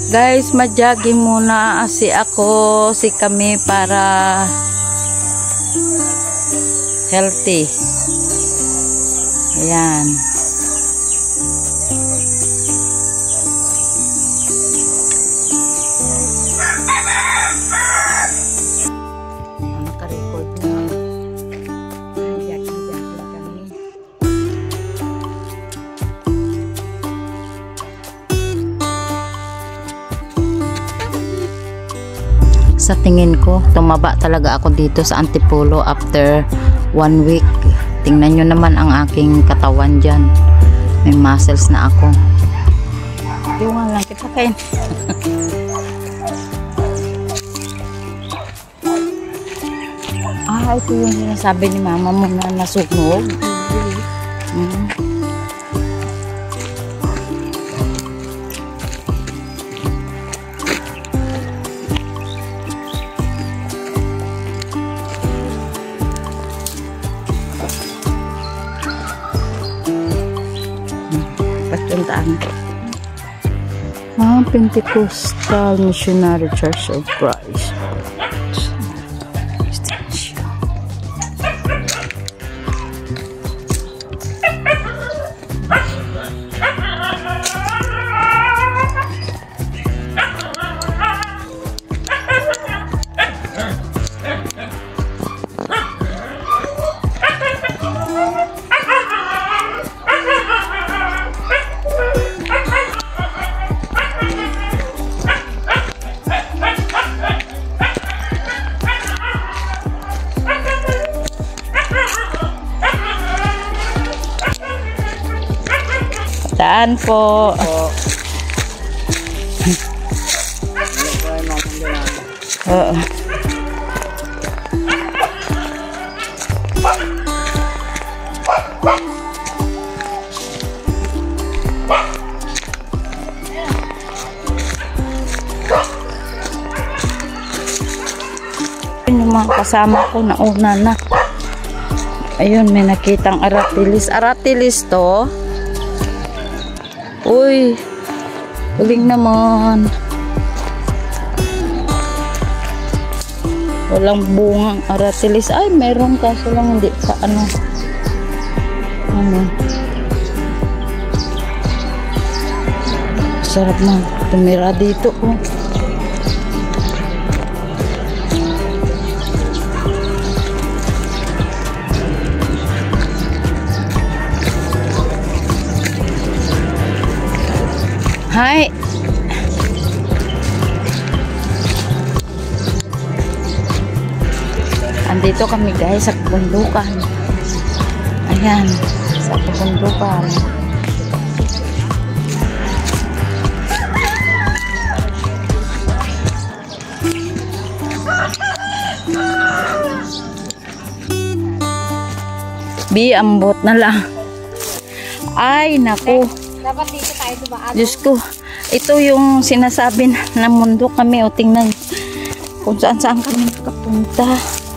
Guys, mag-jogging muna si kami para healthy. Ayan. Naka-record na. Jogging kami. Sa tingin ko, tumaba talaga ako dito sa Antipolo after 1 week. Tingnan nyo naman ang aking katawan dyan. May muscles na ako. Iwan lang kita kain. Ito yung sinasabi ni mama mo na nasunog. Patuntaan ko. Pentecostal Missionary Church of Christ. Saan po? Oo. Yung mga kasama ko na una na. Ayun, may nakitang aratilis. Aratilis to. Uy, huling naman. Walang bungang aratilis. Ay, meron kaso lang hindi pa ano. Sarap na tumira dito. Oh. Hi. Andito kami guys sa kabundukan. Ayan, sa kabundukan. Ambot na lang. Ay, naku. Dapat dito tayo dumaan. Diyos ko, ito yung sinasabi na mundo kami. O tingnan kung saan kami nakapunta.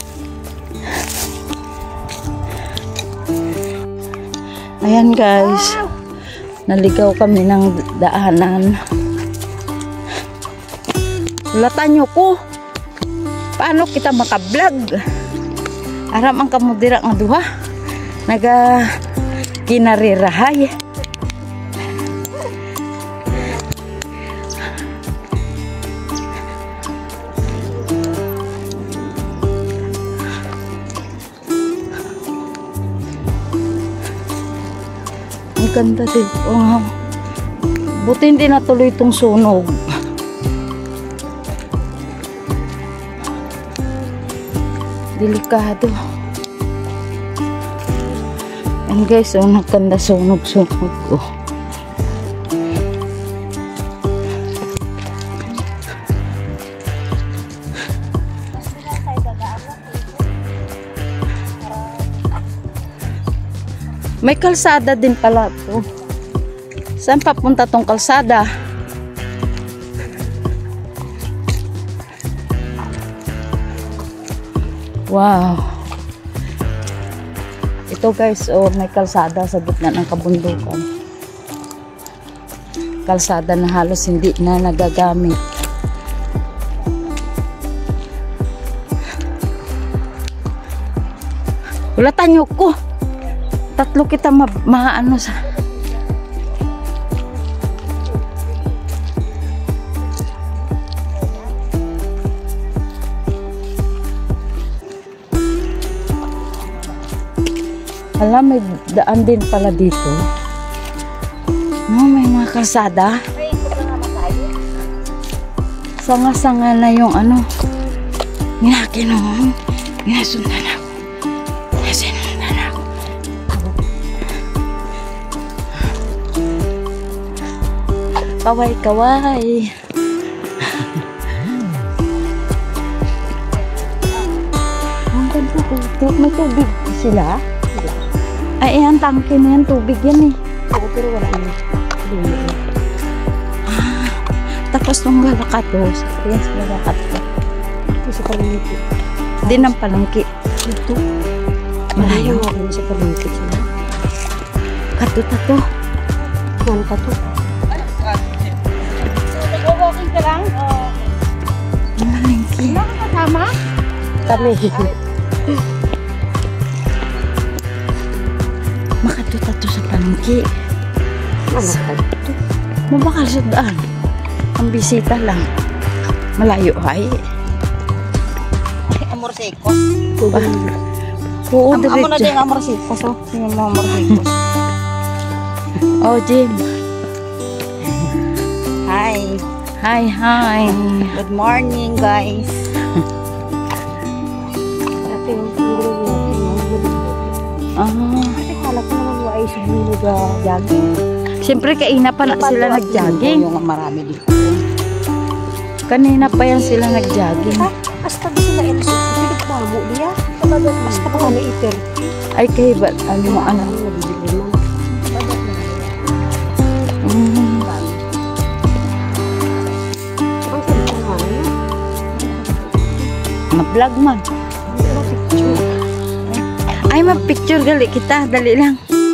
Ayan guys, naligaw kami ng daanan. Latan nyo ko, paano kita makablog? Aram ang kamudira nga duha, naga kinarirahay. Ganda din. Oh, buti hindi natuloy itong sunog. Delikado. And guys, oh, nagkanda sunog-sunog ko. May kalsada din pala to. Saan papunta tong kalsada? Wow. Ito guys, oh, may kalsada sa gitna ng kabundukan. kalsada na halos hindi na nagagamit. Wala tanyo ko. Tatlo kita maano sa... Alam, may daan din pala dito. No, may mga kalsada. Sanga-sanga na yung ano. Minasundan ako. Minasundan ako. Kaway-kaway. Ang ganda ko. May tubig sila. Ay, ang tangke na yan. Tubig yan eh. Oo, pero wala na. Tapos nung galakatos. Yan sa galakatos. Ito sa palengke. Di ng palengke. Ito. Malayo. Malayo ako sa palengke sila. Kato-tato. Ano ka to? Nag-walking ka lang? Malengke. Wala ka kasama? Kami. Makato-tato sa palengke. Ano ka to? Mabakal sa daan. Ang bisita lang. Malayo ay. Amor Secos. Oo, Amo na diretso. din Amor Secos. Oh. Tingnan mo Amor Secos. Oh, Jim. Hi. Hi, hi. Good morning, guys. Ate, yung Ah, Kasi kala ko naman wa ay siguro jogging. siyempre kaina pa na sila nag-jogging. Yung marami dito. Kanina pa yan sila nag-jogging. Hasta di sila ito. Pilit ba mo diya? Hasta pa kami iter. Ay, kay ba, ano, ano. Ma-vlog man. Ay, ma-picture gali kita. Dali lang.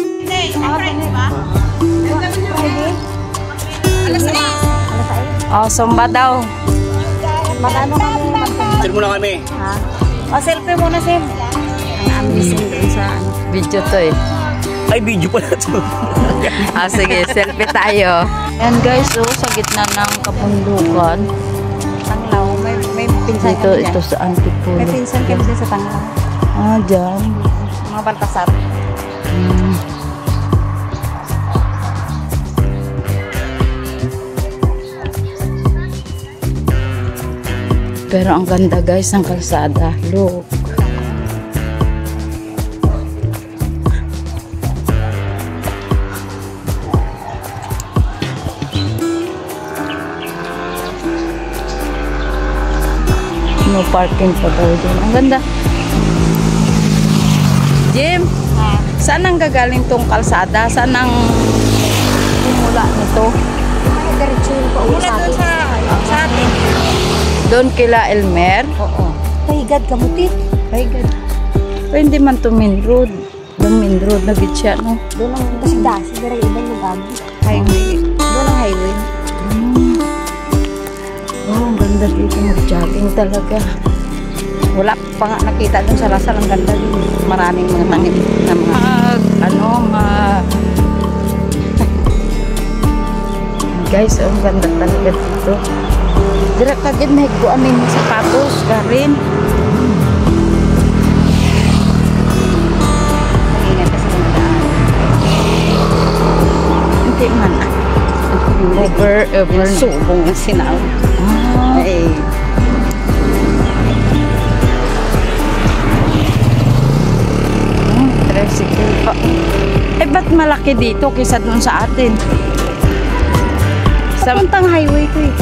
Oh, sumba daw. Magano kami? Chill muna kami. Ha? O, selfie muna, Sim. Ang amazing din sa ano. Video to eh. Ay, video pala to. Ah, sige, selfie tayo. And guys, oh, sa gitna ng kabundukan. Tanglaw. May pinsan Dito, kami ito dyan. sa Antipolo. May pinsan kami dyan sa Tanglaw. Ah, dyan. Mga Baltasar. Pero ang ganda guys ng kalsada. Look. No parking pa daw dyan. Ang ganda. Jim, saan ang gagaling tong kalsada? Saan ang simula nito? Ay, diretso yung pauwi sa atin. Sa atin. Doon kila Elmer? Oo. Higad kamutit. Higad. Pero hindi man to main road. Yung main road na gitya, no? Doon ang dasi-dasi. Pero ibang lugar. Highway. Doon ang highway. Oh, ang ganda dito. Mag-jogging talaga. Wala pa nga nakita dun sa Lasal. Ang ganda din. Maraming mga tangit na mga... Guys, ang ganda talaga dito. Direk kagid na higguan na yung sapatos, Karin. Ingat kasi ng daan. Hindi man. Over. Subong ang sinaw. Ah, Ay. tricycle pa. Eh, ba't malaki dito kaysa dun sa atin? Papuntang highway to eh.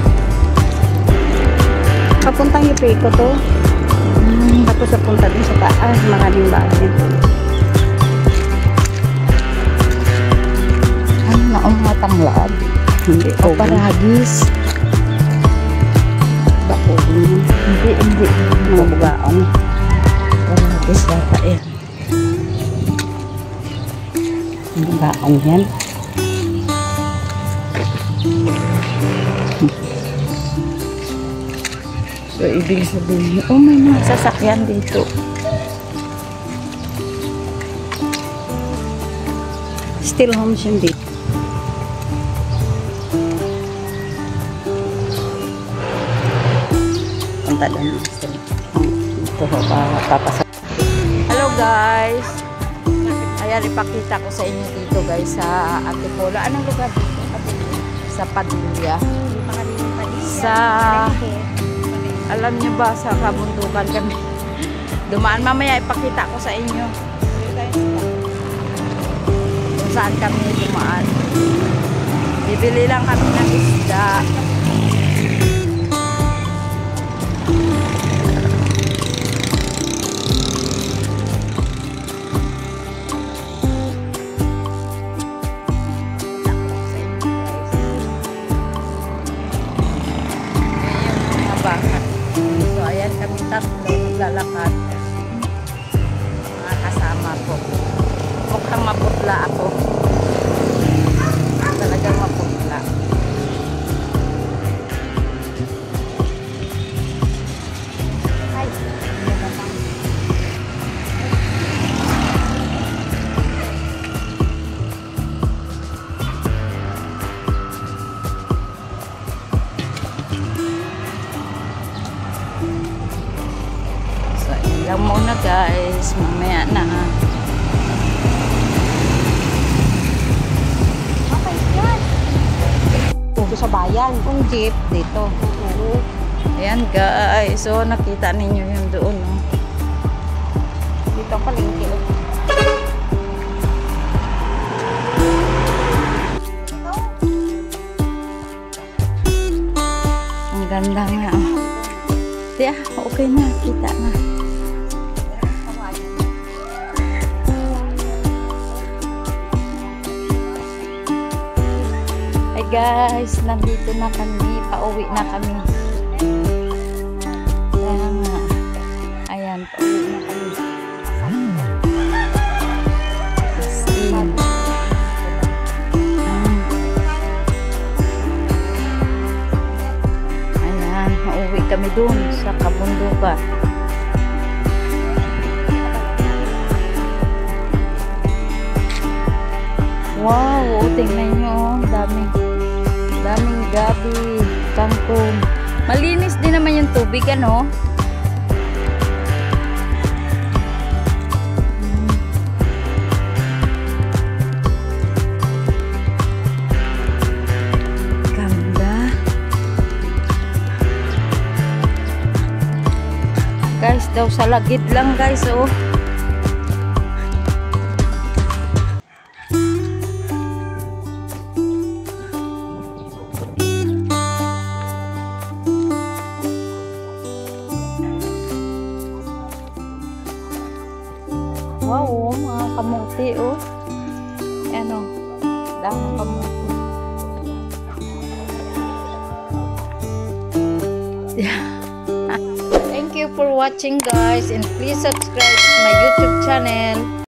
Papuntang Ipeco to. Tapos napunta dun sa taas. Maraming bahay. Ano na ang matanglad? Hindi. O paragis? Bako. Hindi. Mga bugaong. Paragis yata yan. Bugaong yan. So, ibig sabihin, oh, may mga sasakyan dito. Still homes yun dito. Punta doon. Ito ho, papasok. Hello guys! Ayan, ipakita ko sa inyo dito guys sa Antipolo. Anong lugar dito? Sa Padilla. Sa... Alam niyo ba, sa kabundukan kami. Dumaan mamaya, ipakita ko sa inyo. Kung saan kami dumaan. Bibili lang kami ng isda. So, ayan kami tatlo naglalakad. Mga kasama ko. Mukhang maputla ako. Talagang maputla. Ay, ano naman. So, yun lang muna guys. Mamaya na. Okay, yan. Dito sa bayan. Kung jeep dito. Ayan guys. So, nakita ninyo yung doon. No? Dito ang palengke. Ang ganda nga. Tiya, okay na. Kita na. Hi guys, nandito na kami. Pauwi na kami. Ayan nga. Ayan, pauwi na kami. Steam. Ayan, mauwi kami dun sa kabundukan. Wow, tingnan nyo, daming gabi, kangkong. Malinis din naman yung tubig, ano? Ganda. Guys, daw sa lagit lang guys, oh. Wow, oh, mga kamuti, oh. Ano, dami kamuti. Thank you for watching guys, and please subscribe to my YouTube channel.